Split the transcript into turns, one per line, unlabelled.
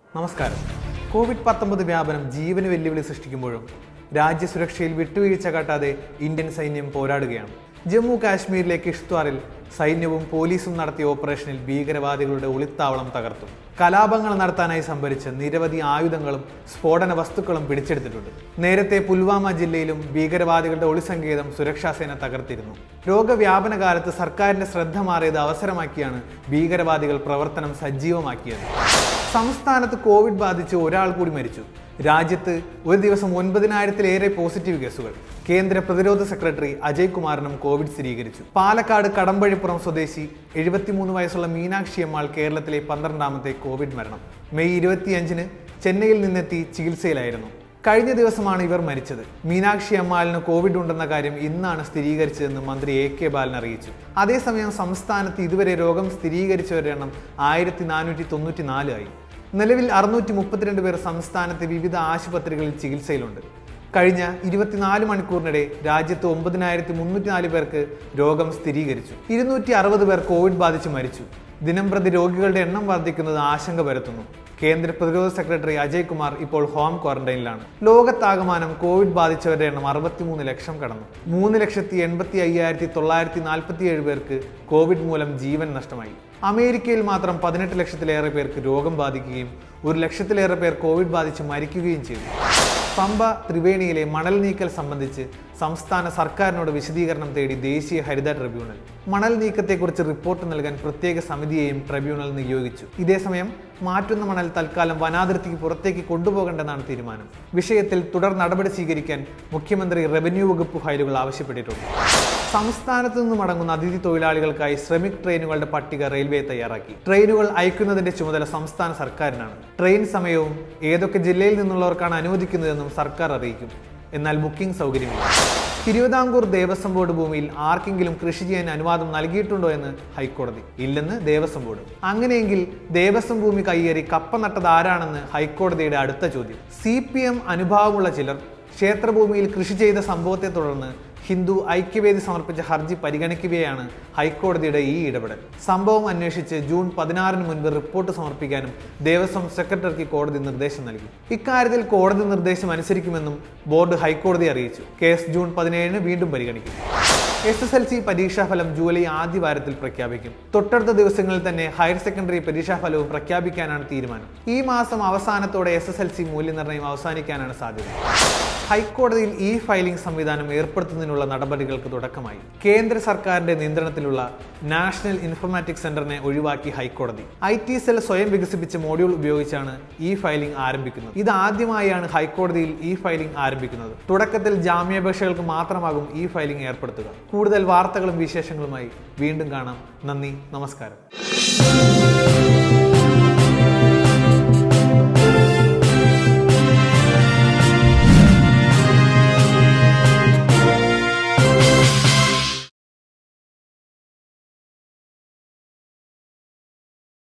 നമസ്കാരം. കോവിഡ്-19 വ്യാപനം ജീവന് വെല്ലുവിളി സൃഷ്ടിക്കുമ്പോഴും രാജ്യസുരക്ഷയിൽ വിട്ടുവീഴ്ച കാട്ടാതെ ഇന്ത്യൻ സൈന്യം പോരാടുകയാണ്. ജമ്മു കാശ്മീരിലെ കിഷ്ത്വാറിൽ സൈന്യവും പോലീസും നടത്തിയ ഓപ്പറേഷനിൽ ഭീകരവാദികളുടെ ഒളിത്താവളം തകർത്തു. കലാപങ്ങൾ നടത്താനായി സംഭരിച്ച നിരവധി ആയുധങ്ങളും സ്ഫോടന വസ്തുക്കളും പിടിച്ചെടുത്തിട്ടുണ്ട്. നേരത്തെ പുൽവാമ ജില്ലയിലും ഭീകരവാദികളുടെ ഒളിസങ്കേതം സുരക്ഷാസേന തകർത്തിരുന്നു. രോഗവ്യാപന കാലത്ത് സർക്കാരിന്റെ ശ്രദ്ധ മാറിയത് അവസരമാക്കിയാണ് ഭീകരവാദികൾ പ്രവർത്തനം സജീവമാക്കിയത്. സംസ്ഥാനത്ത് കോവിഡ് ബാധിച്ച് ഒരാൾ കൂടി മരിച്ചു. രാജ്യത്ത് ഒരു ദിവസം 9,000-ലേറെ പോസിറ്റീവ് കേസുകൾ. കേന്ദ്ര പ്രതിരോധ സെക്രട്ടറി അജയ് കുമാറിനും കോവിഡ് സ്ഥിരീകരിച്ചു. പാലക്കാട് കടമ്പഴിപ്പുറം സ്വദേശി 73 വയസ്സുള്ള മീനാക്ഷി അമ്മാൾ കേരളത്തിലെ 12ാമത്തെ കോവിഡ് മരണം. മെയ് 25-ന് ചെന്നൈയിൽ നിന്നെത്തി ചികിത്സയിലായിരുന്നു. കഴിഞ്ഞ ദിവസമാണ് ഇവർ മരിച്ചത്. മീനാക്ഷി അമ്മാളിന് കോവിഡ് ഉണ്ടെന്ന കാര്യം ഇന്നാണ് സ്ഥിരീകരിച്ചതെന്ന് മന്ത്രി AK ബാലൻ അറിയിച്ചു. അതേസമയം സംസ്ഥാനത്ത് ഇതുവരെ രോഗം സ്ഥിരീകരിച്ചവരുടെ എണ്ണം 1494 ആയി. നിലവിൽ 632 പേർ സംസ്ഥാനത്തെ വിവിധ ആശുപത്രികളിൽ ചികിത്സയിലുണ്ട്. കഴിഞ്ഞ 24 മണിക്കൂറിനിടെ രാജ്യത്ത് 9,304 പേർക്ക് രോഗം സ്ഥിരീകരിച്ചു. 260 പേർ കോവിഡ് ബാധിച്ച് മരിച്ചു. ദിനംപ്രതി രോഗികളുടെ എണ്ണം വർദ്ധിക്കുന്നത് ആശങ്ക പരത്തുന്നു. കേന്ദ്ര പ്രതിരോധ സെക്രട്ടറി അജയ് കുമാർ ഇപ്പോൾ ഹോം ക്വാറന്റൈനിലാണ്. ലോകത്താകമാനം കോവിഡ് ബാധിച്ചവരുടെ എണ്ണം 63 ലക്ഷം കടന്നു. 3,85,947 പേർക്ക് കോവിഡ് മൂലം ജീവൻ നഷ്ടമായി. അമേരിക്കയിൽ മാത്രം 18 ലക്ഷത്തിലേറെ പേർക്ക് രോഗം ബാധിക്കുകയും 1 ലക്ഷത്തിലേറെ പേർ കോവിഡ് ബാധിച്ച് മരിക്കുകയും ചെയ്തു. പമ്പ ത്രിവേണിയിലെ മണൽ നീക്കൽ സംബന്ധിച്ച് സംസ്ഥാന സർക്കാരിനോട് വിശദീകരണം തേടി ദേശീയ ഹരിത ട്രിബ്യൂണൽ. മണൽ നീക്കത്തെക്കുറിച്ച് റിപ്പോർട്ട് നൽകാൻ പ്രത്യേക സമിതിയെയും ട്രിബ്യൂണൽ നിയോഗിച്ചു. ഇതേസമയം മാറ്റുന്ന മണൽ തൽക്കാലം വനാതിർത്തിക്ക് പുറത്തേക്ക് കൊണ്ടുപോകേണ്ടെന്നാണ് തീരുമാനം. വിഷയത്തിൽ തുടർ നടപടി സ്വീകരിക്കാൻ മുഖ്യമന്ത്രി റവന്യൂ വകുപ്പ് ഫയലുകൾ ആവശ്യപ്പെട്ടിട്ടുണ്ട്. സംസ്ഥാനത്ത് നിന്ന് മടങ്ങുന്ന അതിഥി തൊഴിലാളികൾക്കായി ശ്രമിക് ട്രെയിനുകളുടെ പട്ടിക റെയിൽവേ തയ്യാറാക്കി. ട്രെയിനുകൾ അയക്കുന്നതിന്റെ ചുമതല സംസ്ഥാന സർക്കാരിനാണ്. ട്രെയിൻ സമയവും ഏതൊക്കെ ജില്ലയിൽ നിന്നുള്ളവർക്കാണ് അനുവദിക്കുന്നതെന്നും സർക്കാർ അറിയിക്കും. എന്നാൽ ബുക്കിംഗ് സൗകര്യമില്ല. തിരുവിതാംകൂർ ദേവസ്വം ബോർഡ് ഭൂമിയിൽ ആർക്കെങ്കിലും കൃഷി ചെയ്യാൻ അനുവാദം നൽകിയിട്ടുണ്ടോ എന്ന് ഹൈക്കോടതി. ഇല്ലെന്ന് ദേവസ്വം ബോർഡ്. അങ്ങനെയെങ്കിൽ ദേവസ്വം ഭൂമി കയ്യേറി കപ്പ നട്ടത് ആരാണെന്ന് ഹൈക്കോടതിയുടെ അടുത്ത ചോദ്യം. CPM അനുഭാവമുള്ള ചിലർ ക്ഷേത്രഭൂമിയിൽ കൃഷി ചെയ്ത സംഭവത്തെ തുടർന്ന് ഹിന്ദു ഐക്യവേദി സമർപ്പിച്ച ഹർജി പരിഗണിക്കുകയാണ് ഹൈക്കോടതിയുടെ ഈ ഇടപെടൽ. സംഭവം അന്വേഷിച്ച് ജൂൺ 16-ന് മുൻപ് റിപ്പോർട്ട് സമർപ്പിക്കാനും ദേവസ്വം സെക്രട്ടറിക്ക് കോടതി നിർദ്ദേശം നൽകി. ഇക്കാര്യത്തിൽ കോടതി നിർദ്ദേശം അനുസരിക്കുമെന്നും ബോർഡ് ഹൈക്കോടതി അറിയിച്ചു. കേസ് ജൂൺ 17-ന് വീണ്ടും പരിഗണിക്കും. SSLC പരീക്ഷാഫലം ജൂലൈ ആദ്യ വാരത്തിൽ പ്രഖ്യാപിക്കും. തൊട്ടടുത്ത ദിവസങ്ങളിൽ തന്നെ ഹയർ സെക്കൻഡറി പരീക്ഷാഫലവും പ്രഖ്യാപിക്കാനാണ് തീരുമാനം. ഈ മാസം അവസാനത്തോടെ SSLC മൂല്യനിർണ്ണയം അവസാനിക്കാനാണ് സാധ്യത. ഹൈക്കോടതിയിൽ ഫയലിംഗ് സംവിധാനം ഏർപ്പെടുത്തുന്നതിനുള്ള നടപടികൾക്ക് തുടക്കമായി. കേന്ദ്ര സർക്കാരിന്റെ നിയന്ത്രണത്തിലുള്ള നാഷണൽ ഇൻഫർമാറ്റിക്സ് സെന്ററിനെ ഒഴിവാക്കി ഹൈക്കോടതി. IT സെൽ സ്വയം വികസിപ്പിച്ച മോഡ്യൂൾ ഉപയോഗിച്ചാണ് ഫയലിംഗ് ആരംഭിക്കുന്നത്. ഇത് ആദ്യമായാണ് ഹൈക്കോടതിയിൽ ഫയലിംഗ് ആരംഭിക്കുന്നത്. തുടക്കത്തിൽ ജാമ്യാപേക്ഷകൾക്ക് മാത്രമാകും ഫയലിംഗ് ഏർപ്പെടുത്തുക. കൂടുതൽ വാർത്തകളും വിശേഷങ്ങളുമായി വീണ്ടും കാണാം. നന്ദി, നമസ്കാരം.